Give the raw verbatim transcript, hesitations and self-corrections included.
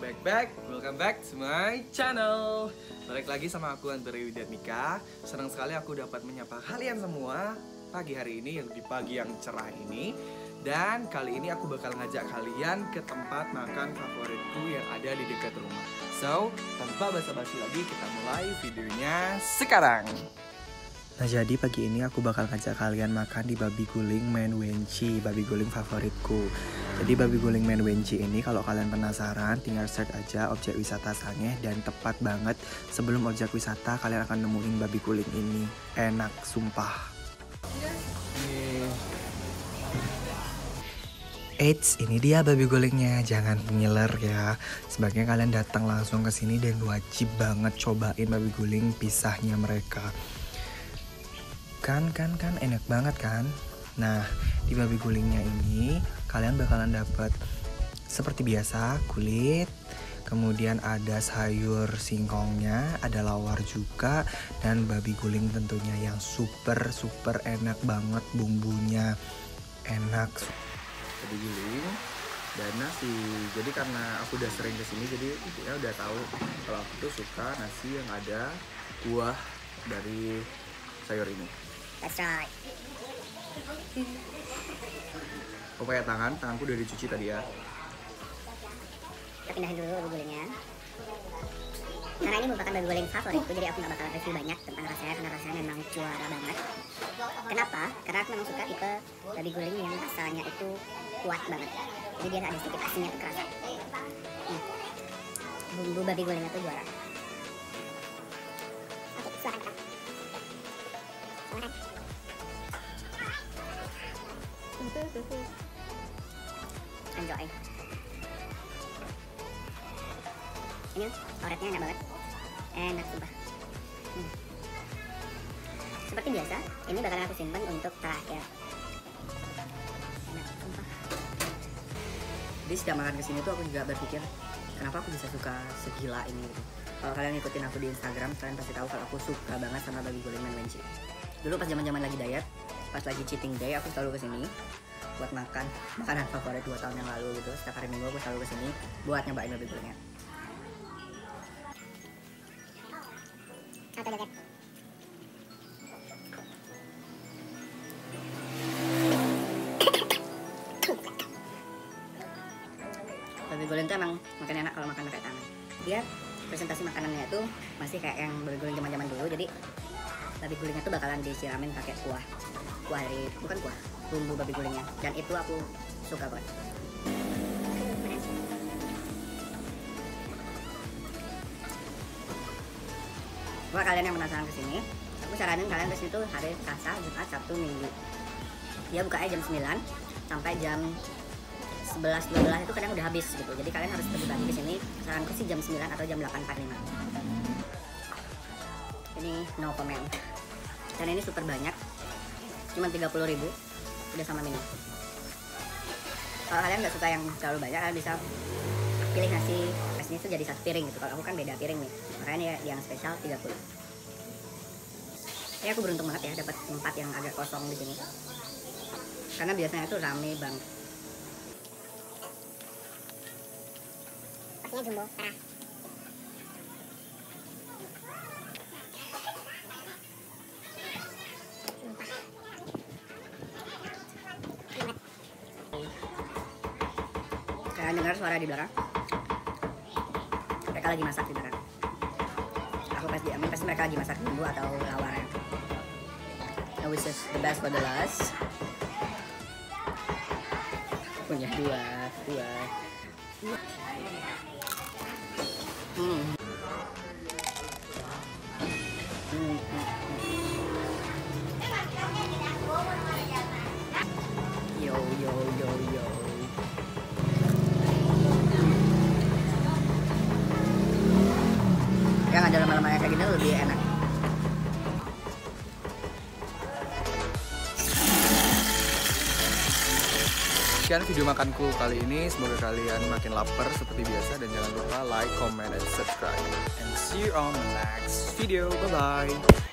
back back, welcome back to my channel. Balik lagi sama aku Antari Widyanika. Senang sekali aku dapat menyapa kalian semua pagi hari ini, yang di pagi yang cerah ini. Dan kali ini aku bakal ngajak kalian ke tempat makan favoritku yang ada di dekat rumah. So, tanpa basa-basi lagi, kita mulai videonya sekarang. Nah, jadi pagi ini aku bakal ngajak kalian makan di babi guling Men Wenci, babi guling favoritku. Jadi babi guling Men Wenci ini kalau kalian penasaran, tinggal search aja objek wisata Sangeh, dan tepat banget sebelum objek wisata kalian akan nemuin babi guling ini. Enak sumpah. Eits, ini dia babi gulingnya. Jangan ngiler ya. Sebaiknya kalian datang langsung ke sini dan wajib banget cobain babi guling pisahnya mereka. Kan, kan, kan, enak banget kan? Nah, di babi gulingnya ini kalian bakalan dapat seperti biasa kulit, kemudian ada sayur singkongnya, ada lawar juga, dan babi guling tentunya yang super super enak banget, bumbunya enak. Babi guling dan nasi. Jadi karena aku udah sering kesini, jadi ya udah tahu kalau aku tuh suka nasi yang ada kuah dari sayur ini. That's right. Aku pakai tangan, tanganku udah dicuci tadi ya. Kita pindahin dulu babi gulingnya. Karena ini merupakan babi guling favoritku, jadi aku gak bakalan review banyak tentang rasanya, karena rasanya memang juara banget. Kenapa? Karena aku memang suka tipe babi guling yang rasanya itu kuat banget. Jadi dia ada sedikit asinnya tuh kerasa. Hmm. Bumbu babi gulingnya tuh juara. Oke, suara kita. Enjoy. Ini oretnya enak banget, enak sumpah. Hmm. Seperti biasa, ini bakalan aku simpan untuk terakhir. Enak sumpah. Jadi setiap makan kesini tuh aku juga berpikir, kenapa aku bisa suka segila ini gitu. Kalau kalian ngikutin aku di Instagram, kalian pasti tahu kalau aku suka banget sama babi guling Men Wenci. Dulu pas zaman-zaman lagi diet, pas lagi cheating day, aku selalu kesini buat makan makanan favorit dua tahun yang lalu gitu. Setiap hari minggu aku selalu kesini buat nyobain babi gulingnya. Satu joget. Babi guling tuh emang makin enak kalau makan pakai tangan. Dia presentasi makanannya tuh masih kayak yang babi guling zaman-zaman dulu. Jadi babi gulingnya tuh bakalan disiramin pakai kuah. Kuah dari, bukan kuah, bumbu babi gulingnya. Dan itu aku suka banget. Buat kalian yang penasaran kesini, aku saranin kalian kesini tuh hari Selasa, Jumat, Sabtu, Minggu. Dia bukanya jam sembilan sampai jam sebelas dua belas itu kadang udah habis gitu. Jadi kalian harus pergi pagi kesini. Saranku sih jam sembilan atau jam delapan empat puluh lima. Ini no comment. Dan ini super banyak. Cuma tiga puluh ribu udah sama minum. Kalau kalian nggak suka yang terlalu banyak, kalian bisa pilih nasi nasinya itu jadi satu piring gitu. Kalau aku kan beda piring nih, makanya dia yang spesial tiga puluh. Ini aku beruntung banget ya dapat tempat yang agak kosong di sini, karena biasanya itu rame banget. Porsinya jumbo parah. Kalian dengar suara di belakang? Mereka lagi masak di belakang. Aku pas diamin pasti mereka lagi masak bumbu atau lawarnya. Now which is the best for the last. Punya dua, dua. Hmm. Hmm. Yo yo yo yo. Yang ada lama-lama kayak gini lebih enak. Sekian video makanku kali ini, semoga kalian makin lapar seperti biasa, dan jangan lupa like, comment, and subscribe. And see you on the next video. Bye bye.